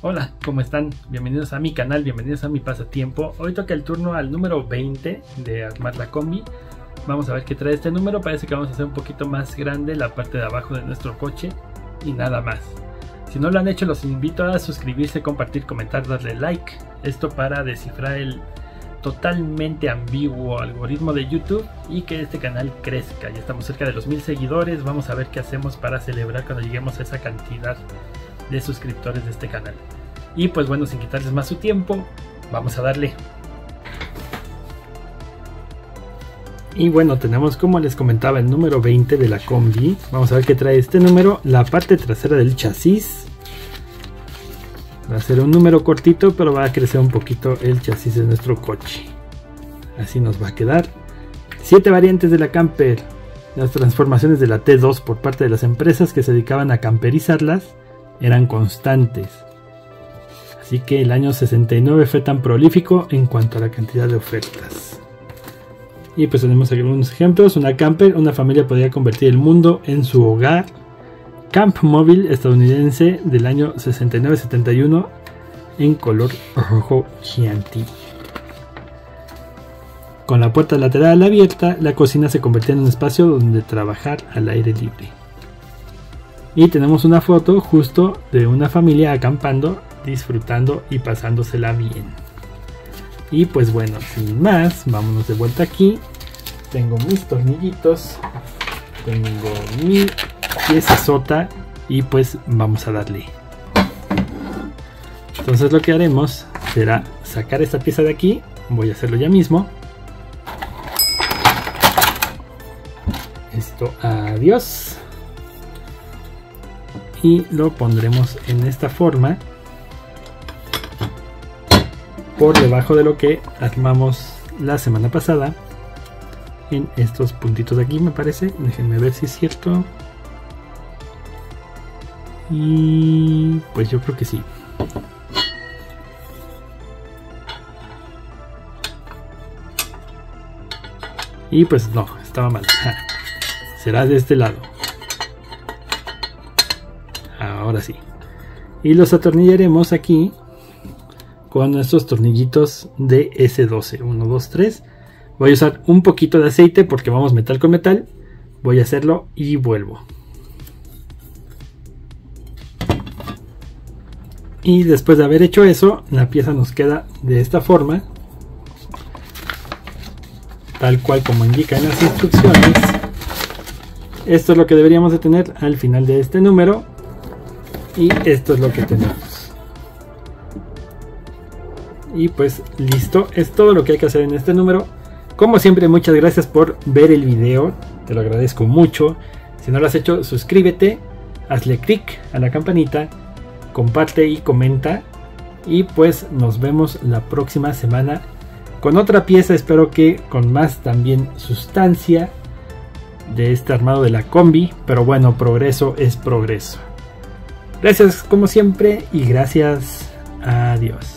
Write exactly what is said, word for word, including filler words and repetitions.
Hola, ¿cómo están? Bienvenidos a mi canal, bienvenidos a mi pasatiempo. Hoy toca el turno al número veinte de armar la combi. Vamos a ver qué trae este número. Parece que vamos a hacer un poquito más grande la parte de abajo de nuestro coche y nada más. Si no lo han hecho, los invito a suscribirse, compartir, comentar, darle like. Esto para descifrar el totalmente ambiguo algoritmo de YouTube y que este canal crezca. Ya estamos cerca de los mil seguidores. Vamos a ver qué hacemos para celebrar cuando lleguemos a esa cantidad de suscriptores de este canal. Y pues bueno, sin quitarles más su tiempo, vamos a darle. Y bueno, tenemos, como les comentaba, el número veinte de la combi. Vamos a ver qué trae este número. La parte trasera del chasis va a ser un número cortito, pero va a crecer un poquito el chasis de nuestro coche. Así nos va a quedar. Siete variantes de la camper. Las transformaciones de la T dos por parte de las empresas que se dedicaban a camperizarlas eran constantes. Así que el año sesenta y nueve fue tan prolífico en cuanto a la cantidad de ofertas. Y pues tenemos aquí algunos ejemplos. Una camper, una familia podría convertir el mundo en su hogar. Camp móvil estadounidense del año sesenta y nueve setenta y uno en color rojo Chianti. Con la puerta lateral abierta, la cocina se convertía en un espacio donde trabajar al aire libre. Y tenemos una foto justo de una familia acampando, disfrutando y pasándosela bien. Y pues bueno, sin más, vámonos de vuelta aquí. Tengo mis tornillitos, tengo mi pieza sota y pues vamos a darle. Entonces lo que haremos será sacar esta pieza de aquí. Voy a hacerlo ya mismo. Esto, adiós. Y lo pondremos en esta forma por debajo de lo que armamos la semana pasada, en estos puntitos de aquí, me parece. Déjenme ver si es cierto. Y pues yo creo que sí. Y pues no, estaba mal. Será de este lado. Ahora sí. Y los atornillaremos aquí con nuestros tornillitos de ese doce. uno, dos, tres. Voy a usar un poquito de aceite porque vamos metal con metal. Voy a hacerlo y vuelvo. Y después de haber hecho eso, la pieza nos queda de esta forma. Tal cual como indica en las instrucciones. Esto es lo que deberíamos de tener al final de este número. Y esto es lo que tenemos. Y pues listo, es todo lo que hay que hacer en este número. Como siempre, muchas gracias por ver el video, te lo agradezco mucho. Si no lo has hecho, suscríbete, hazle clic a la campanita, comparte y comenta. Y pues nos vemos la próxima semana con otra pieza, espero que con más también sustancia de este armado de la combi. Pero bueno, progreso es progreso. Gracias como siempre y gracias. Adiós.